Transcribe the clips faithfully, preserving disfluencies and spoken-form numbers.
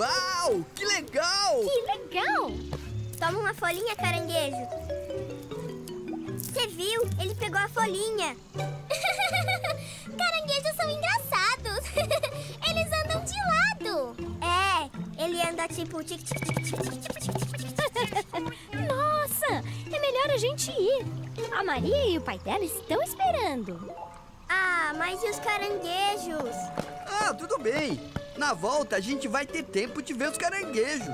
Uau, que legal! Que legal! Toma uma folhinha, caranguejo. Você viu? Ele pegou a folhinha. Caranguejos são engraçados. Eles andam de lado. É, ele anda tipo tic tic tic tic tic tic. Nossa, é melhor a gente ir. A Maria e o pai dela estão esperando. Ah, mas e os caranguejos? Ah, tudo bem. Na volta a gente vai ter tempo de ver os caranguejos.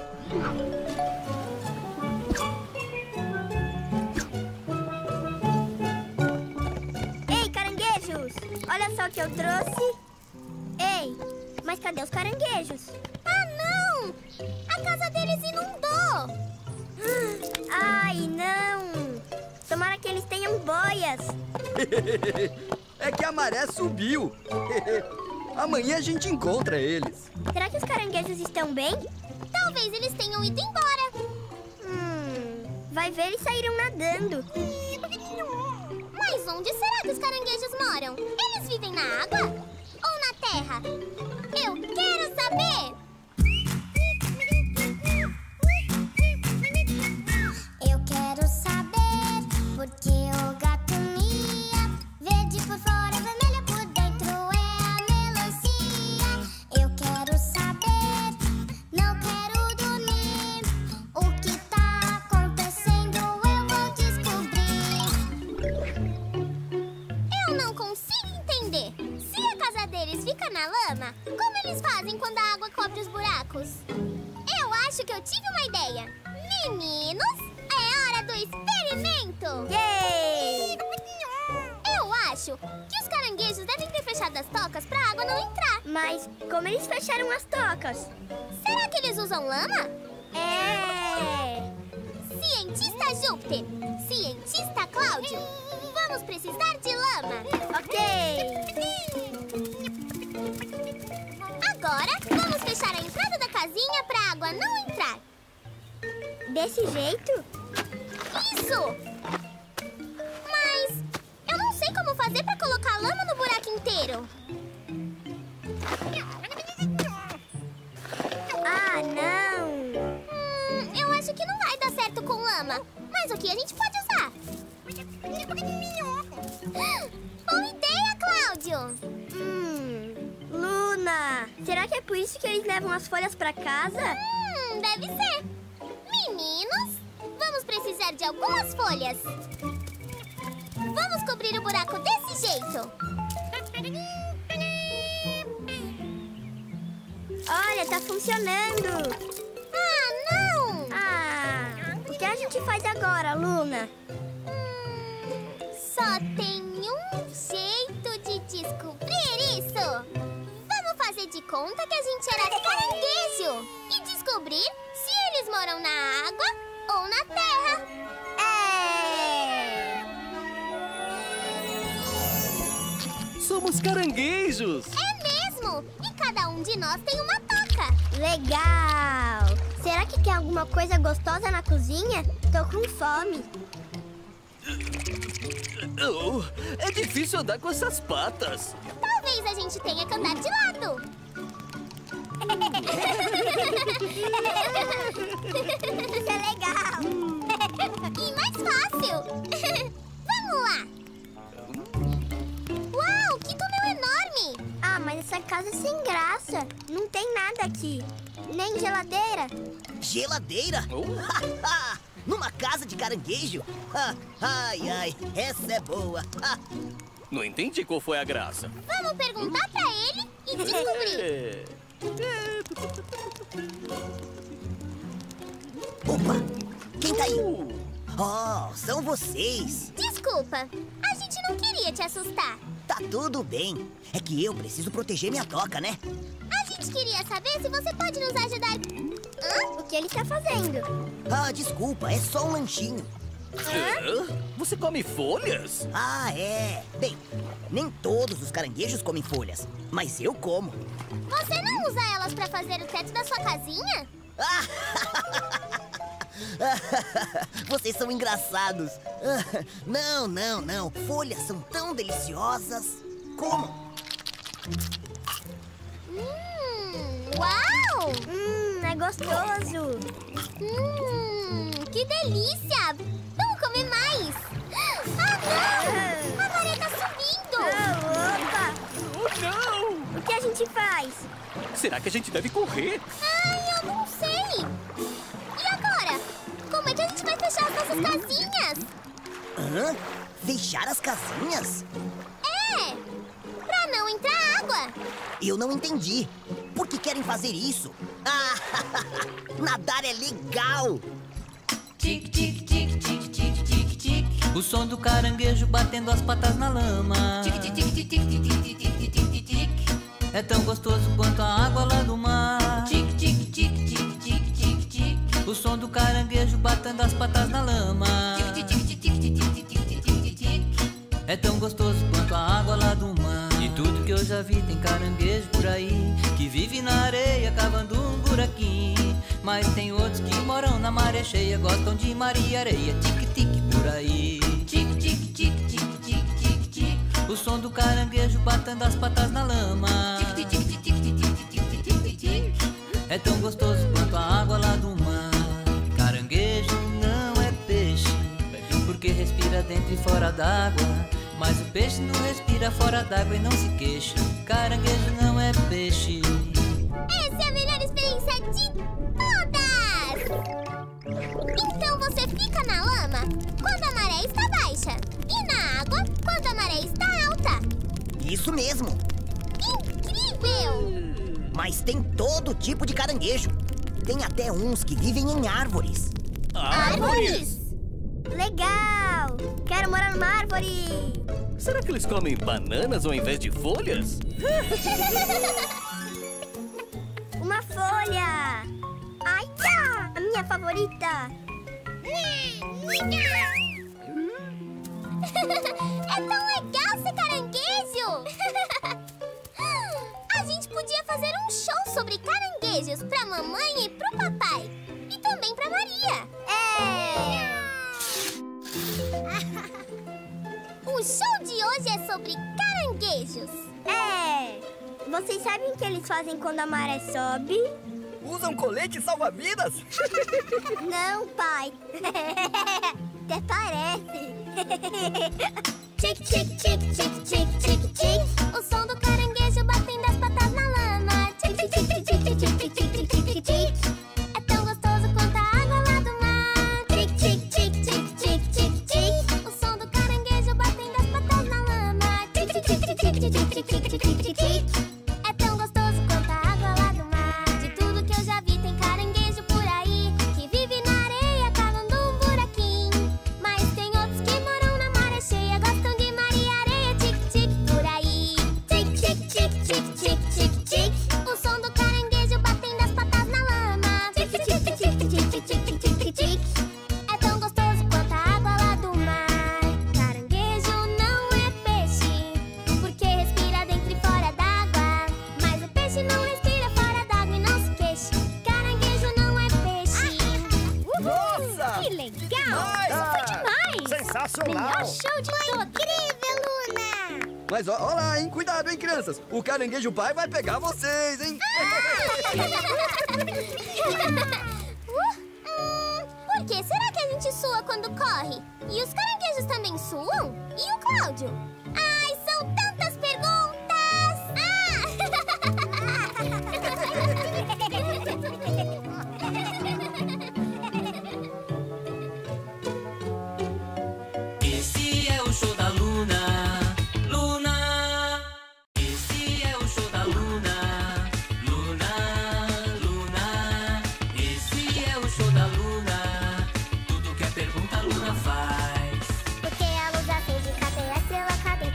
Ei, caranguejos! Olha só o que eu trouxe. Ei, mas cadê os caranguejos? Ah, não! A casa deles inundou. Ai, não! Tomara que eles tenham boias. É que a maré subiu. Amanhã a gente encontra eles. Será que os caranguejos estão bem? Talvez eles tenham ido embora. Hum, vai ver, eles saíram nadando. Mas onde será que os caranguejos moram? Eles vivem na água ou na terra? Eu quero saber! Eu quero saber porque o gato mia, verde por fora, vermelha por dentro é a melancia. Eu quero saber, não quero dormir. O que tá acontecendo eu vou descobrir. Eu não consigo entender. Se a casa deles fica na lama, como eles fazem quando a água cobre os buracos? Eu acho que eu tive uma ideia. Meninos, é hora do experimento! Yay! Eu acho que os caranguejos devem ter fechado as tocas pra a água não entrar. Mas como eles fecharam as tocas? Será que eles usam lama? É... Cientista Júpiter, cientista Cláudio, vamos precisar de lama. Ok. Agora, vamos fechar a entrada da casinha pra a água não entrar. Desse jeito? Isso! Mas eu não sei como fazer pra colocar lama no buraco inteiro. Ah, não! Hum, eu acho que não vai dar certo com lama. Mas o que a gente pode usar? Boa ideia, Cláudio! Hum... Luna, será que é por isso que eles levam as folhas pra casa? Hum, deve ser. Meninos, vamos precisar de algumas folhas. Vamos cobrir o buraco desse jeito. Olha, tá funcionando! Ah, não! Ah, o que a gente faz agora, Luna? Hum, só tem um jeito de descobrir isso. Vamos fazer de conta que a gente era caranguejo e descobrir se eles moram na água ou na terra. É! Somos caranguejos! É mesmo! E cada um de nós tem uma toca. Legal! Será que tem alguma coisa gostosa na cozinha? Tô com fome. Oh, é difícil andar com essas patas. Talvez a gente tenha que andar de lado. Isso é legal! E mais fácil. Vamos lá. Uau, que túnel enorme. Ah, mas essa casa é sem graça. Não tem nada aqui. Nem geladeira. Geladeira? Oh. Numa casa de caranguejo? Ai, ai, essa é boa. Não entendi qual foi a graça. Vamos perguntar pra ele e descobrir. É. Opa, quem tá aí? Oh, são vocês. Desculpa, a gente não queria te assustar. Tá tudo bem. É que eu preciso proteger minha toca, né? A gente queria saber se você pode nos ajudar. Hã? O que ele está fazendo? Ah, desculpa, é só um lanchinho. Hã? Você come folhas? Ah, é. Bem, nem todos os caranguejos comem folhas, mas eu como. Você não usa elas pra fazer o teto da sua casinha? Vocês são engraçados. Não, não, não. Folhas são tão deliciosas. Como? Hum, uau! Hum, é gostoso. Hum, que delícia! Vamos comer mais! Ah, não! A maré tá subindo! Oh, opa! Oh, não! O que a gente faz? Será que a gente deve correr? Ai, eu não sei! E agora? Como é que a gente vai fechar as nossas casinhas? Hã? Fechar as casinhas? É! Pra não entrar água! Eu não entendi. Por que querem fazer isso? Ah, nadar é legal! Tic, tic, tic, tic, tic, tic, tic. O som do caranguejo batendo as patas na lama. Tic, tic, tic, tic, tic, tic, tic, tic, tic, tic. É tão gostoso quanto a água lá do mar. Tic, tic, tic, tic, tic, tic, tic. O som do caranguejo batendo as patas na lama. Tic, tic, tic, tic, tic, tic, tic, tic, tic. É tão gostoso quanto a água lá do mar. De tudo que eu já vi tem caranguejo por aí, que vive na areia cavando um buraquinho. Mas tem outros que moram na maré cheia, gostam de mar e areia. Tic, tic, por aí. Tic, tic, tic, tic, tic, tic, tic. O som do caranguejo batendo as patas na lama. Tic, tic, tic, tic, tic, tic, tic, tic, tic, tic. É tão gostoso quanto a água lá do mar. Caranguejo não é peixe, porque respira dentro e fora d'água. Mas o peixe não respira fora d'água e não se queixa. Caranguejo não é peixe. Essa é a melhor experiência de todas! Então você fica na lama quando a maré está baixa e na água quando a maré está alta. Isso mesmo! Incrível! Mas tem todo tipo de caranguejo. Tem até uns que vivem em árvores. Árvores! Legal! Quero morar numa árvore! Será que eles comem bananas ao invés de folhas? Uma folha! Ai, tá! A minha favorita! É tão legal ser caranguejo! A gente podia fazer um show sobre caranguejos pra mamãe e pro papai. E também pra Maria. É! O show de hoje é sobre caranguejos. É! Vocês sabem o que eles fazem quando a maré sobe? Usam colete salva-vidas? Não, pai. Até parece. Tic, tic, tic, tic, tic, tic, tic. O som do caranguejo batendo as patas na lama. Tic, tic, tic, tic, tic, tic, tic, tic, tic, tic. É tão gostoso quanto a água lá do mar. Tic, tic, tic, tic, tic, tic, tic. O som do caranguejo batendo as patas na lama. Tic, tic, tic, tic, tic, tic, tic, tic, tic, tic, tic. É tão gostoso quanto a água lá do mar. De tudo que eu já vi tem caranguejo por aí, que vive na areia cavando um buraquinho. Mas tem outros que moram na maré cheia, gostam de mar e areia. Tic, tic, por aí. Tic, tic, tic, tic, tic, tic, tic. O som do caranguejo batendo as patas na lama. Tic, tic, tic, tic, tic, tic, tic, tic, tic, tic. É tão gostoso quanto a água lá do mar. Caranguejo não é peixe, porque respira dentro e fora d'água. Mas o peixe não respira fora d'água e não se queixa. Caranguejo não é peixe. Nossa! Que legal! Ai, Isso foi demais! sensacional! Melhor show de todos! Incrível, Luna! Mas ó, ó lá, hein? Cuidado, hein, crianças? O caranguejo pai vai pegar vocês, hein? Hum, por que será que a gente sua quando corre? E os caranguejos também suam? E o Cláudio? Ai, são tantas perguntas! Esse é o show da Luna, Luna. Esse é o show da Luna, Luna, Luna. Esse é o show da Luna. Tudo que é pergunta a Luna faz. Porque a luz acende, cadê a estrela, cadê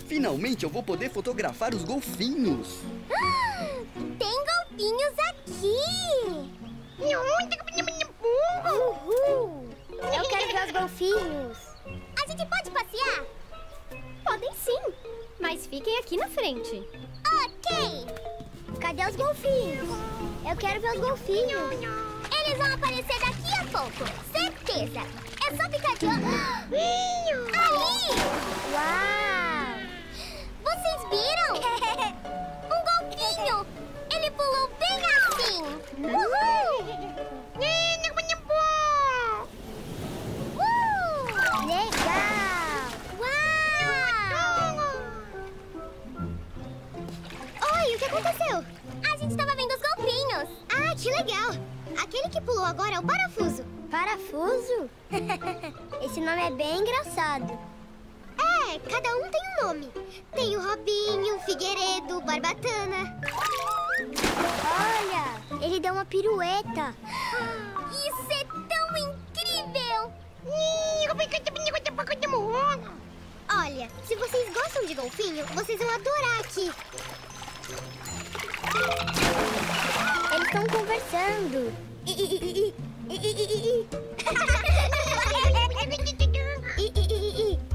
Finalmente eu vou poder fotografar os golfinhos. Tem golfinhos aqui! Uhul! Eu quero ver os golfinhos. A gente pode passear? Podem sim, mas fiquem aqui na frente. Ok! Cadê os golfinhos? Eu quero ver os golfinhos. Eles vão aparecer daqui a pouco, certeza! É só ficar de olho. Ali! Uau! Vocês viram? Um golfinho! Ele pulou bem assim! Uhul! Uh! Legal! Uau! Oi, o que aconteceu? A gente tava vendo os golfinhos! Ah, que legal! Aquele que pulou agora é o Parafuso. Parafuso? Esse nome é bem engraçado. É, cada um tem um nome. Tem o Robinho, Figueiredo, Barbatana. Olha, ele deu uma pirueta. Isso é tão incrível! Olha, se vocês gostam de golfinho, vocês vão adorar aqui. Eles estão conversando. I, I, I, I. I, I, I, I. I, I, I, I.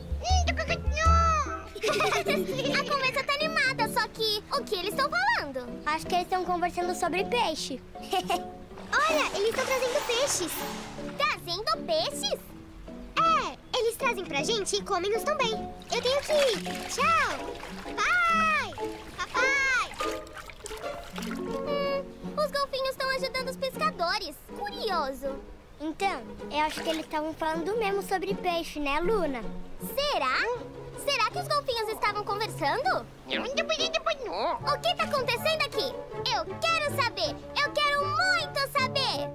A conversa tá animada, só que o que eles estão falando? Acho que eles estão conversando sobre peixe. Olha, eles estão trazendo peixes. Trazendo peixes? É, eles trazem pra gente e comem-nos também. Eu tenho que ir. Tchau. Pai! Papai! Hum, os golfinhos estão ajudando os pescadores. Curioso. Então, eu acho que eles estavam falando mesmo sobre peixe, né, Luna? Será? Será que os golfinhos estavam conversando? O que tá acontecendo aqui? Eu quero saber! Eu quero muito saber!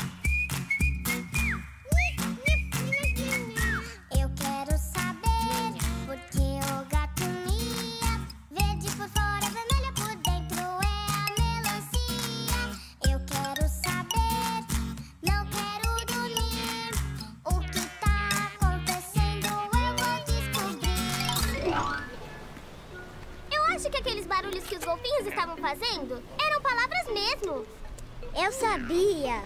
Eu quero saber porque o gato mia, verde por fora, vermelha por dentro é a melancia. Eu quero saber, não quero dormir. O que tá acontecendo eu vou descobrir. Eu acho que aqueles barulhos que os golfinhos estavam fazendo eram palavras mesmo. Eu sabia.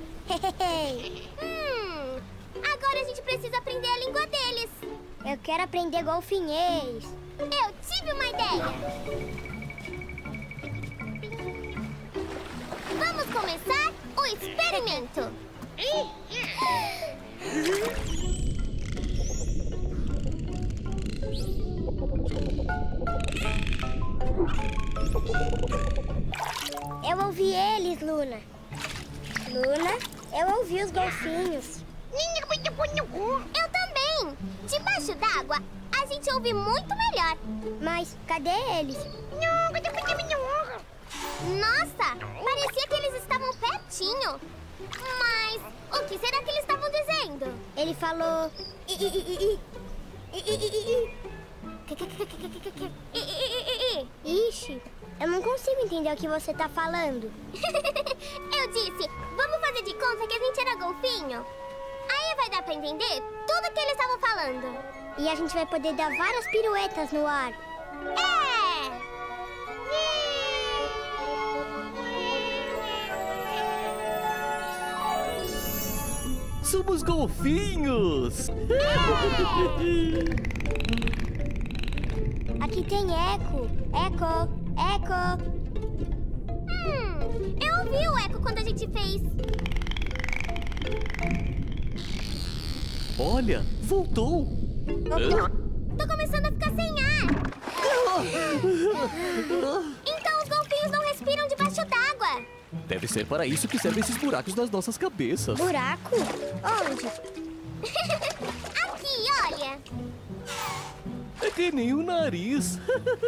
Hum, agora a gente precisa aprender a língua deles. Eu quero aprender golfinhês. Eu tive uma ideia. Vamos começar o experimento. Eu ouvi eles, Luna. Luna, eu ouvi os golfinhos. Eu também. Debaixo d'água, a gente ouve muito melhor. Mas cadê eles? Nossa, parecia que eles estavam pertinho. Mas o que será que eles estavam dizendo? Ele falou... I, I, I, I. I, I, I, I. I, I, I, I. Ixi, eu não consigo entender o que você tá falando. Eu disse, vamos fazer de conta que a gente era golfinho. Aí vai dar pra entender tudo que eles estavam falando. E a gente vai poder dar várias piruetas no ar. É! Somos golfinhos! Aqui tem eco. Eco, eco. Hum, eu ouvi o eco quando a gente fez. Olha, voltou! Tô começando a ficar sem ar. Então os golfinhos não respiram debaixo d'água. Deve ser para isso que servem esses buracos nas nossas cabeças. Buraco? Onde? Aqui, olha. É que nem o nariz.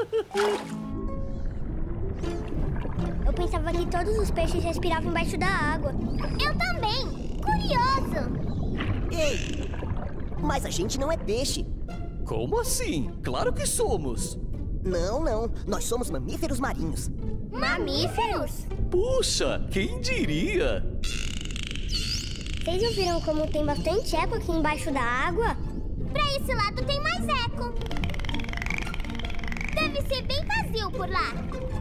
Eu pensava que todos os peixes respiravam embaixo da água. Eu também. Curioso. Ei, mas a gente não é peixe. Como assim? Claro que somos! Não, não. Nós somos mamíferos marinhos. Mamíferos? Puxa, quem diria? Vocês ouviram como tem bastante eco aqui embaixo da água? Pra esse lado tem mais eco. Deve ser bem vazio por lá.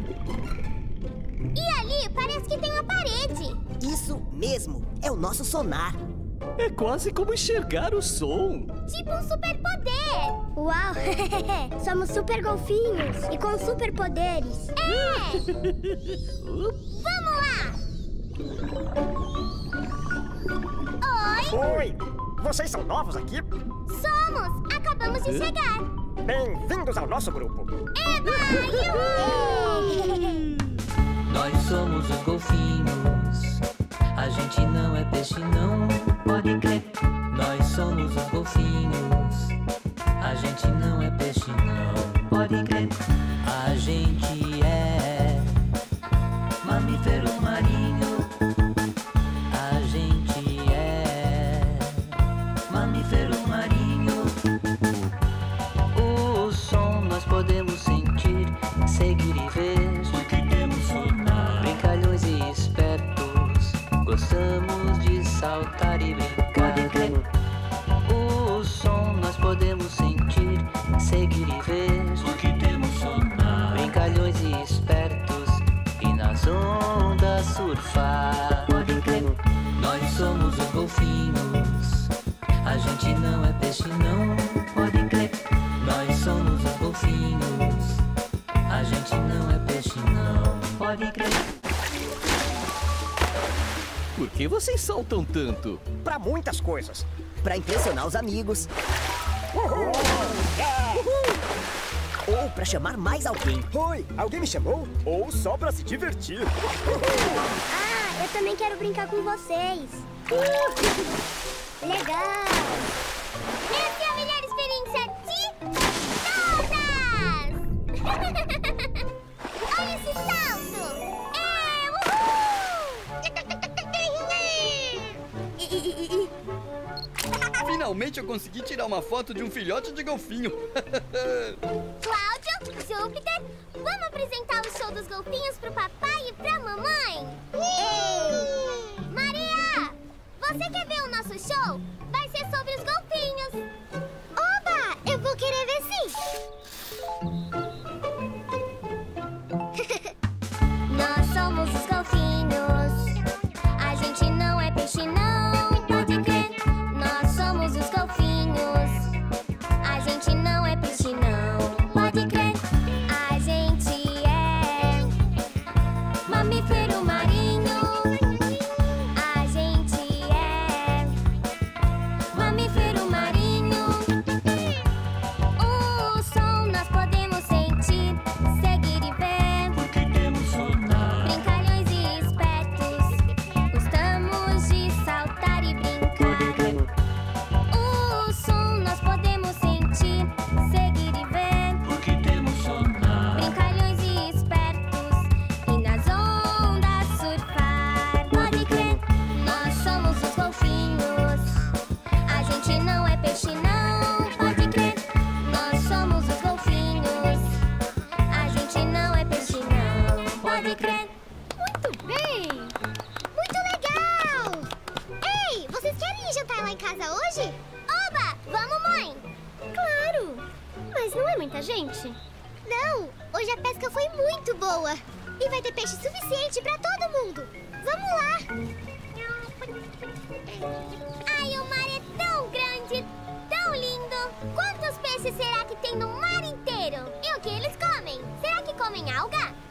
E ali parece que tem uma parede. Isso mesmo, é o nosso sonar. É quase como enxergar o som. Tipo um superpoder. Uau! Somos super golfinhos e com superpoderes. É! Vamos lá! Oi! Oi! Vocês são novos aqui? Somos! Acabamos de chegar. Bem-vindos ao nosso grupo. Eba! Uhul! Nós somos os golfinhos. A gente não é peixe, não. Pode crer. Nós somos os golfinhos. A gente não é peixe, não. Pode crer. A gente é mamífero marinho. A gente é mamífero marinho. O som nós podemos sentir, seguir e ver. Porque temos sonar. Brincalhões e espertos, gostamos de saltar e brincar. O som nós podemos sentir, seguir e ver. Porque temos sonar. Brincalhões e espertos, e nas ondas surfar. Pode crer. Nós somos os golfinhos. A gente não é peixe, não. Pode crer. Nós somos os golfinhos. A gente não é peixe, não. Pode crer. Por que vocês saltam tanto? Pra muitas coisas. Pra impressionar os amigos. Uhul! Ou pra chamar mais alguém. Oi, alguém me chamou? Ou só pra se divertir? Ah, eu também quero brincar com vocês. Legal! Essa é a melhor experiência de todas! Olha esse salto! É! Uhul! Finalmente eu consegui tirar uma foto de um filhote de golfinho. Cláudio, Júpiter, vamos apresentar o show dos golfinhos pro papai e pra mamãe? Ei! Maria, você quer ver o nosso show? Vai ser sobre os golfinhos. Oba, eu vou querer ver sim. Nós somos os golfinhos. A gente não é peixe, não. Pode crer. Nós somos os golfinhos. A gente não é peixe, não. Pode crer. A gente é mamífero marinho. A gente é mamífero marinho. O som nós podemos sentir, seguir e ver. Porque temos sonar. Brincalhões e espertos, gostamos de saltar e brincar. O som nós podemos sentir, seguir e ver. Porque temos sonar. Brincalhões e espertos, e nas ondas surfar. Pode crer, nós somos os golfinhos. A gente não é peixe, não. Pode crer, nós somos os golfinhos. A gente não é peixe, não. Pode crer. Muito bem! Muito legal! Ei, vocês querem ir jantar lá em casa hoje? Oba! Vamos, mãe! Claro! Mas não é muita gente. Não! Hoje a pesca foi muito boa! E vai ter peixe suficiente pra todo mundo! Vamos lá! Ai, o mar é tão grande, tão lindo! Quantos peixes será que tem no mar inteiro? E o que eles comem? Será que comem alga?